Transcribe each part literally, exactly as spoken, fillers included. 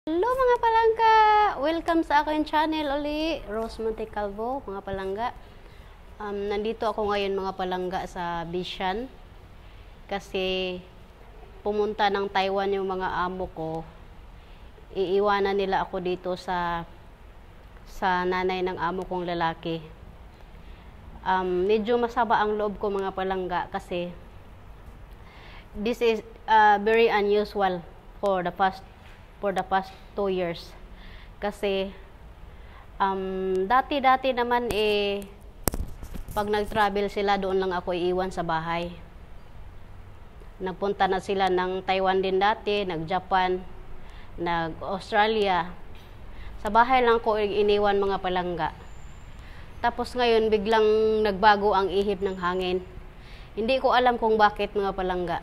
Hello mga palangga! Welcome sa aking channel uli, Rose Montecalvo, mga palangga. Um, nandito ako ngayon mga palangga sa Bishan kasi pumunta ng Taiwan yung mga amo ko. Iiwanan nila ako dito sa sa nanay ng amo kong lalaki. Um, medyo masaba ang loob ko mga palangga kasi this is uh, very unusual for the past for the past two years. Kasi um, dati-dati naman eh pag nag-travel sila doon lang ako iiwan sa bahay. Nagpunta na sila ng Taiwan din dati, nag-Japan, nag-Australia. Sa bahay lang ko iniwan mga palangga. Tapos ngayon biglang nagbago ang ihip ng hangin. Hindi ko alam kung bakit mga palangga.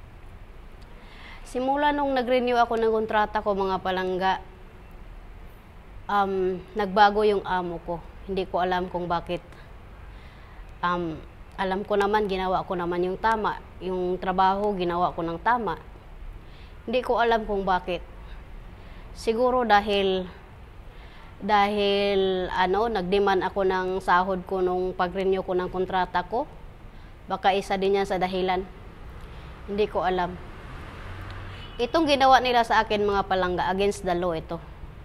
Simula nung nag-renew ako ng kontrata ko mga palangga, um, nagbago yung amo ko. Hindi ko alam kung bakit. Um, alam ko naman, ginawa ko naman yung tama. Yung trabaho, ginawa ko ng tama. Hindi ko alam kung bakit. Siguro dahil, dahil ano, nag-demand ako ng sahod ko nung pag-renew ko ng kontrata ko. Baka isa din yan sa dahilan. Hindi ko alam. Itong ginawa nila sa akin mga palangga, against the law ito.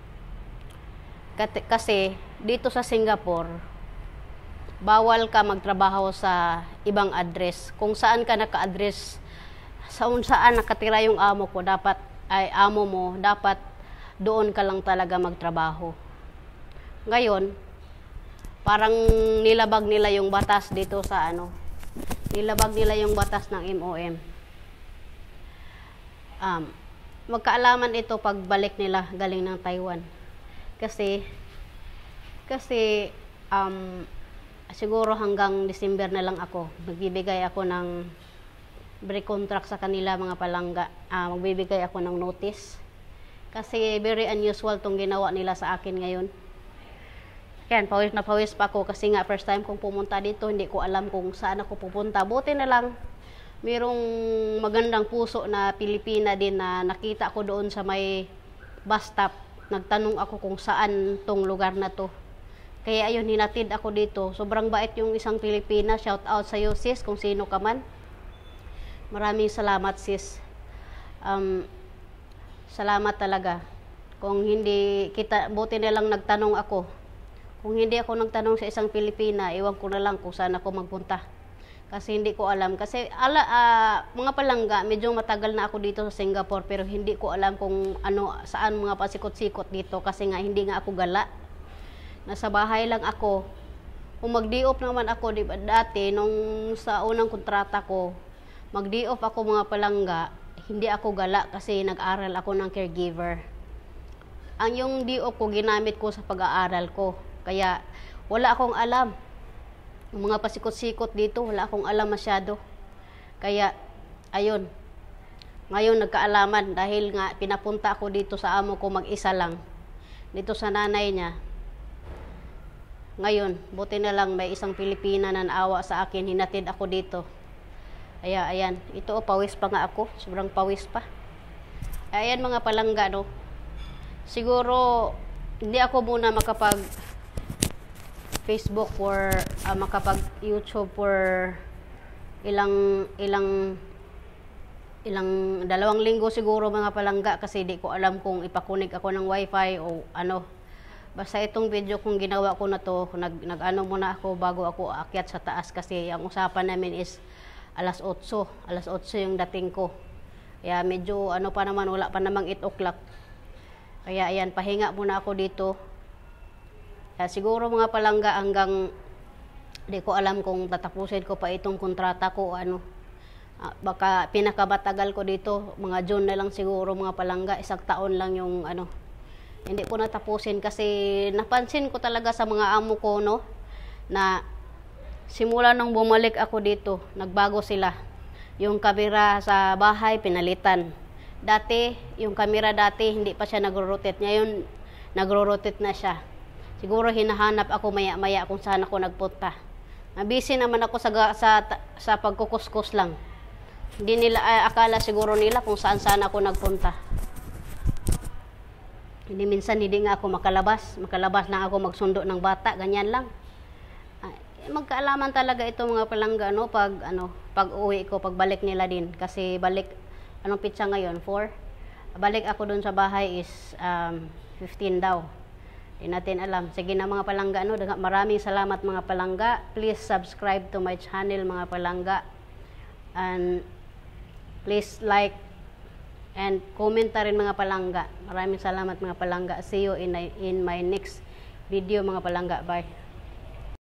Kasi dito sa Singapore, bawal ka magtrabaho sa ibang address. Kung saan ka naka-address, saan saan nakatira yung amo ko, dapat ay amo mo, dapat doon ka lang talaga magtrabaho. Ngayon, parang nilabag nila yung batas dito sa ano, nilabag nila yung batas ng M O M. Um, magkaalaman ito pagbalik nila galing ng Taiwan. Kasi, kasi, um, siguro hanggang December na lang ako. Magbibigay ako ng break contract sa kanila mga palangga. Uh, magbibigay ako ng notice. Kasi very unusual tong ginawa nila sa akin ngayon. Yan, pawis na pawis pa ako kasi nga first time kong pumunta dito, hindi ko alam kung saan ako pupunta. Buti na lang, mayroong magandang puso na Pilipina din na nakita ko doon sa may bus stop. Nagtanong ako kung saan tong lugar na to. Kaya ayun, hinatid ako dito. Sobrang bait yung isang Pilipina. Shout out sa iyo sis, kung sino ka man. Maraming salamat sis. Um, salamat talaga. Kung hindi kita, buti na lang nagtanong ako. Kung hindi ako nagtanong sa isang Pilipina, iwan ko na lang kung saan ako magpunta. Kasi hindi ko alam. Kasi ala, uh, mga palangga, medyo matagal na ako dito sa Singapore pero hindi ko alam kung ano, saan mga pasikot-sikot dito kasi nga hindi nga ako gala. Nasa bahay lang ako. Kung mag-day off naman ako, di ba, dati, nung sa unang kontrata ko, mag-day off ako mga palangga, hindi ako gala kasi nag-aral ako ng caregiver. Ang yung day off ko, ginamit ko sa pag-aaral ko. Kaya wala akong alam. Yung mga pasikot-sikot dito, wala akong alam masyado. Kaya, ayun. Ngayon, nagkaalaman dahil nga pinapunta ako dito sa amo ko mag-isa lang. Dito sa nanay niya. Ngayon, buti na lang may isang Pilipina na naawa sa akin. Hinatid ako dito. Kaya, ayan. Ito, oh, pawis pa nga ako. Sobrang pawis pa. Ayan mga palangga, no. Siguro, hindi ako muna makapag Facebook for uh, makapag YouTube for ilang ilang ilang dalawang linggo siguro mga palangga kasi di ko alam kung ipakunig ako ng wifi o ano. Basta itong video kung ginawa ko na to, nag, nag ano muna ako bago ako aakyat sa taas kasi ang usapan namin is alas otso, alas otso yung dating ko. Kaya medyo ano pa naman, wala pa namang eight o'clock. Kaya ayan, pahinga muna ako dito. Uh, siguro mga palangga hanggang di ko alam kung tatapusin ko pa itong kontrata ko o ano. Uh, baka pinakamatagal ko dito, mga June na lang siguro mga palangga, isang taon lang yung ano. Hindi ko natapusin kasi napansin ko talaga sa mga amo ko, no, na simula nung bumalik ako dito, nagbago sila. Yung kamera sa bahay, pinalitan. Dati, yung kamera dati, hindi pa siya nagro-rotate. Ngayon, nagro-rotate na siya. Siguro hinahanap ako maya-maya kung saan ako nagpunta. Busy naman ako sa, sa, sa pagkukuskus lang. Hindi nila, ay, akala siguro nila kung saan-saan ako nagpunta. Hindi minsan hindi nga ako makalabas, makalabas lang ako magsundo ng bata, ganyan lang. Ah, magkaalaman talaga ito mga palangga no pag ano, pag uwi ko, pagbalik nila din kasi balik anong pitsa ngayon, four. Balik ako dun sa bahay is um, fifteen daw. Di natin alam. Sige na mga palangga no, maraming salamat mga palangga. Please subscribe to my channel mga palangga. And please like and comment na rin mga palangga. Maraming salamat mga palangga. See you in, in my next video mga palangga. Bye.